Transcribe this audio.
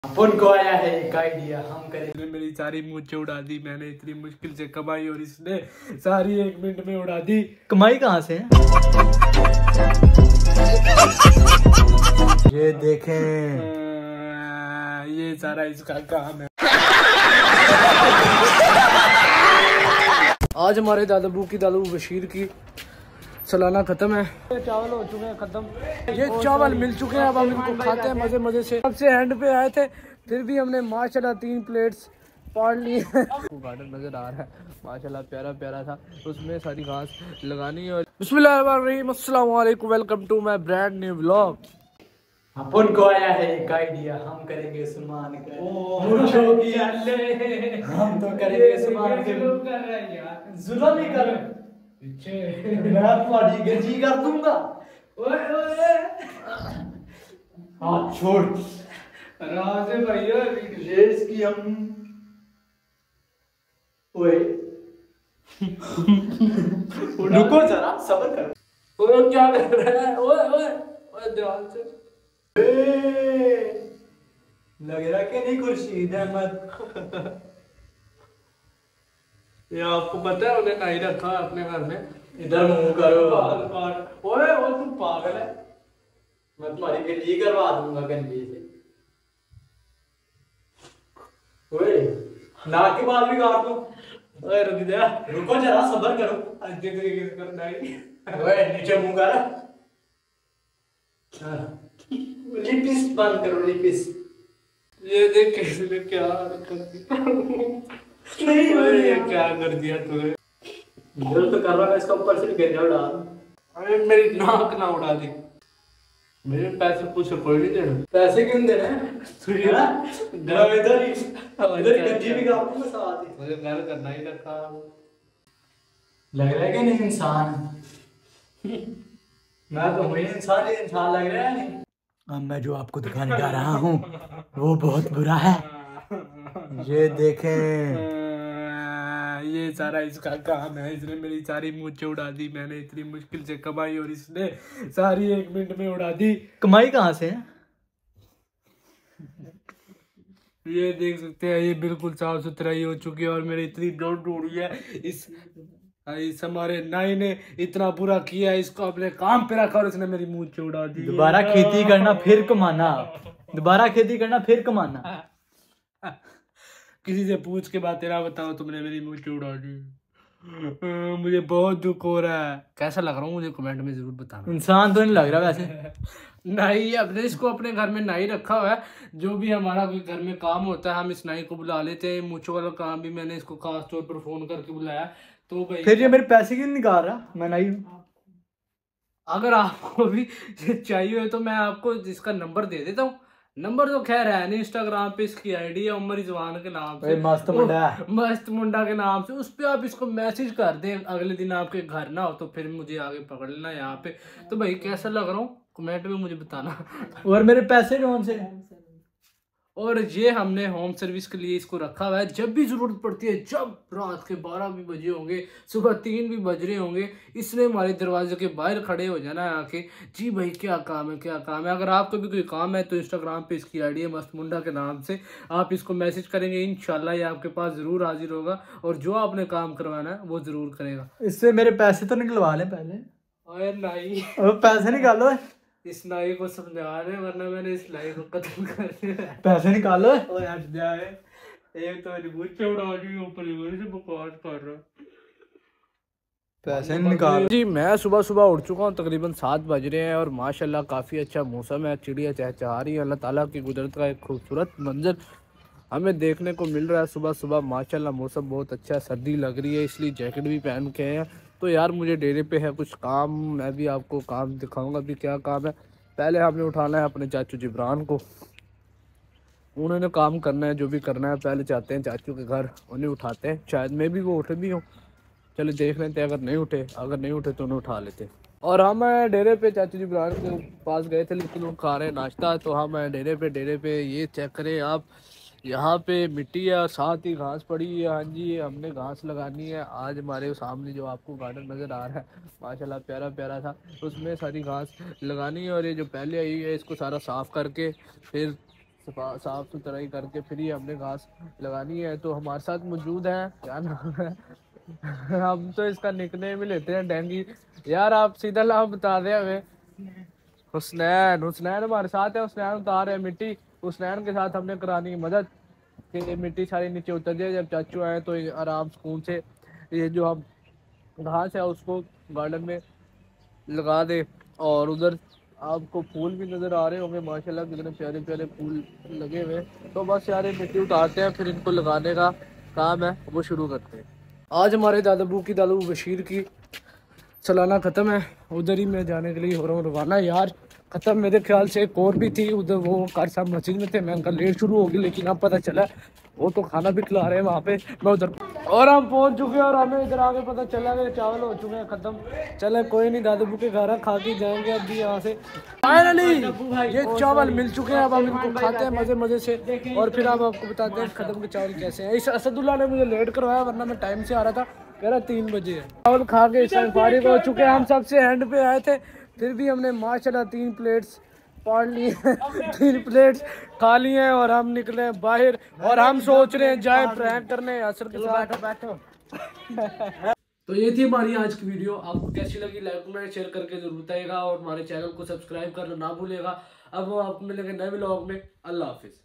उनको आया है एक आइडिया, हम करेंगे। मेरी सारी मूंछें उड़ा दी मैंने, इतनी मुश्किल से कमाई और इसने सारी 1 मिनट में उड़ा दी। कमाई कहाँ से है? ये देखें, ये सारा इसका काम है। आज हमारे दादाबू की दादू बशीर की सालाना खत्म है। चावल हो चुके हैं खत्म, ये चावल मिल चुके हैं, अब हम इनको खाते हैं मजे मजे से। सबसे एंड पे आए थे, फिर भी हमने माशाल्लाह 3 प्लेट्स पाड़ ली है। गार्डन नजर आ रहा है माशाल्लाह, प्यारा प्यारा था, उसमें सारी घास लगानी है। बिस्मिल्लाहिर्रहमानिर्रहीम, अस्सलाम वालेकुम, welcome to my brand new vlog. उनको आया है एक आइडिया, हम करेंगे सलमान का। हम तो करेंगे सलमान के। जुल्म ही कर, मैं तुम्हारी गंजी कर दूंगा। हाथ छोड़ राज भैया, रेस की हम। ओए रुको जरा, सब्र करो। ओए क्या कर रहा है? ओए ओए ओए ध्यान से। लग रहा कि नहीं खुर्शीद अहमद। ये आपको पता है उन्हें नहीं रखा अपने घर में। इधर मुंह करो। ओए ओए तू पागल है। मैं तुम्हारी गंजी करवा दूंगा गंजी से। ओए नाक के बाल भी काट दूं। ओए रुक जा, रुको जरा, सब्र करो। अच्छे तरीके से करना है। ओए नीचे मुंह कर। लिपिस बंद करो, लिपिस। ये देख कैसे क्या कर दिया। नहीं ये क्या कर दिया तूने? दिल तो कर रहा है इसका, ऊपर से गंजा उड़ा। अरे मेरी नाक ना उड़ा दी। मेरे पैसे कुछ कोई नहीं देना। पैसे क्यों देना है? इधर ही गंजी भी काट दूंगा साथ ही। मुझे घर करना ही रखा। लग रहा है कि नहीं इंसान? मैं तो वही इंसान ही इंसान लग रहा है नहीं? अब मैं जो आपको दिखाने जा रहा हूँ वो बहुत बुरा है। ये देखें, ये सारा इसका काम है, इसने मेरी सारी मूंछें उड़ा दी मैंने, इतनी मुश्किल से कमाई और इसने सारी 1 मिनट में उड़ा दी। कमाई कहाँ से है? ये देख सकते हैं, ये बिल्कुल साफ सुथराई हो चुकी है और मेरी इतनी डोट उड़ी है। इस हमारे नाई ने इतना बुरा किया, इसको अपने काम पे रखा और इसने मेरी मूंछें उड़ा दी। दोबारा खेती करना फिर कमाना, दोबारा खेती करना फिर कमाना। किसी से पूछ के बात तेरा बताओ, तुमने मेरी मूंछें उड़ा दी। मुझे बहुत दुख हो रहा है। कैसा लग रहा हूँ मुझे कमेंट में जरूर बताना। इंसान तो नहीं लग रहा वैसे। नाई अपने, इसको अपने घर में नाई रखा हुआ है। जो भी हमारा कोई घर में काम होता है हम इस नाई को बुला लेते हैं। मूंछों वाला काम भी मैंने इसको खास तौर पर फोन करके बुलाया। तो भाई फिर ये मेरे पैसे क्यों निकाल रहा? मैं नहीं। अगर आपको भी चाहिए हो तो मैं आपको इसका नंबर दे देता हूँ। नंबर तो खैर है नहीं, इंस्टाग्राम पे इसकी आईडी है उमर रिजवान के नाम से, मस्त मुंडा है। मस्त मुंडा के नाम से। उस पे आप इसको मैसेज कर दें, अगले दिन आपके घर ना हो तो फिर मुझे आगे पकड़ लेना यहाँ पे। तो भाई कैसा लग रहा हूँ कमेंट में मुझे बताना। और मेरे पैसे कौन से? और ये हमने होम सर्विस के लिए इसको रखा हुआ है। जब भी जरूरत पड़ती है, जब रात के 12 भी बजे होंगे, सुबह 3 भी बज रहे होंगे, इसने हमारे दरवाजे के बाहर खड़े हो जाना है आके। जी भाई क्या काम है, क्या काम है। अगर आपको भी कोई काम है तो इंस्टाग्राम पे इसकी आईडी है मस्त मुंडा के नाम से, आप इसको मैसेज करेंगे, इंशाल्लाह ये आपके पास जरूर हाजिर होगा और जो आपने काम करवाना है वो जरूर करेगा। इससे मेरे पैसे तो निकलवा ले पहले। अरे नहीं, पैसे निकालो। इस नाई को समझा रहे, वरना मैंने इस नाई को कत्ल कर दिया। पैसे निकालो। और हट जाए, एक तो मेरी मूंछें उड़ा दी, ऊपर से बकवास कर रहा। पैसे निकाल जी। मैं सुबह सुबह उठ चुका हूँ, तकरीबन 7 बज रहे हैं और माशाल्लाह काफ़ी अच्छा मौसम है, चिड़िया चहचहा रही है। अल्लाह ताला की कुदरत का एक खूबसूरत मंजर हमें देखने को मिल रहा है सुबह सुबह। माशाल्लाह मौसम बहुत अच्छा है, सर्दी लग रही है इसलिए जैकेट भी पहन के हैं। तो यार मुझे डेरे पे है कुछ काम, मैं भी आपको काम दिखाऊंगा भी क्या काम है। पहले हमने उठाना है अपने चाचू जिब्रान को, उन्होंने काम करना है जो भी करना है। पहले जाते हैं चाचू के घर, उन्हें उठाते हैं, शायद मैं भी वो उठे भी हूँ। चलो देख लेते हैं, अगर नहीं उठे तो उन्हें उठा लेते हैं। और हम डेरे पे चाचू जिब्रान के पास गए थे, लेकिन वो खा रहे हैं नाश्ता। तो हम डेरे पे ये चेक करें आप, यहाँ पे मिट्टी है और साथ ही घास पड़ी है। हाँ जी, हमने घास लगानी है। आज हमारे सामने जो आपको गार्डन नज़र आ रहा है माशाल्लाह प्यारा प्यारा था, उसमें सारी घास लगानी है। और ये जो पहले आई है इसको सारा साफ़ करके फिर साफ सुथराई करके फिर ही हमने घास लगानी है। तो हमारे साथ मौजूद है, क्या नाम है हम तो इसका निकनेम ही लेते हैं डेंगी। यार आप सीधा नाम बता दें हमें। हुसनैन, हुसनैन हमारे साथ है। हुसनैन उतार रहे मिट्टी। हुसनैन के साथ हमने करानी है मदद कि मिट्टी सारी नीचे उतर जाए। जब चाचू आए तो आराम सुकून से ये जो हम घास है उसको गार्डन में लगा दे। और उधर आपको फूल भी नज़र आ रहे होंगे माशाल्लाह कितने प्यारे प्यारे फूल लगे हुए। तो बस यार ये मिट्टी उतारते हैं, फिर इनको लगाने का काम है वो शुरू करते हैं। आज हमारे दादाबू की, दादू बशीर की सालाना ख़त्म है। उधर ही मैं जाने के लिए हो रहा हूँ रवाना। यार ख़त्म मेरे ख्याल से एक और भी थी उधर, वो कार साहब मस्जिद में थे। मैं उनका लेट शुरू होगी, लेकिन अब पता चला वो तो खाना भी खिला रहे हैं वहाँ पे। मैं उधर और हम पहुँच चुके हैं और हमें इधर आके पता चला कि चावल हो चुके हैं ख़त्म। चले कोई नहीं, दादाबू के घर खा के जाएंगे अब भी यहाँ से। फाइनली ये चावल मिल चुके हैं, अब हम इनको खाते हैं मज़े मज़े से और फिर हम आपको बताते हैं ख़त्म के चावल कैसे हैं। इस असदुल्ला ने मुझे लेट करवाया, वरना मैं टाइम से आ रहा था, कह रहा 3 बजे है। चावल खा के इस टाइम फारिग हो चुके हैं। हम सबसे एंड पे आए थे, फिर भी हमने माशाल्लाह 3 प्लेट्स पाड़ लिए 3 प्लेट्स खा लिए हैं और हम निकले बाहर। और हम सोच रहे हैं जाए प्रैंक करने असर के साथ। बैठो तो ये थी हमारी आज की वीडियो। आपको कैसी लगी लाइक कमेंट शेयर करके जरूर बताइएगा और हमारे चैनल को सब्सक्राइब करना ना भूलिएगा। अब वो आपको मिलेंगे नए व्लॉग में। अल्लाह हाफिज़।